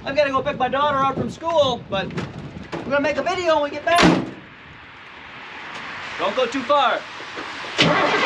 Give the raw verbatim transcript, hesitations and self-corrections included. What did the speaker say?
I've got to go pick my daughter up from school, but we're going to make a video when we get back. Don't go too far.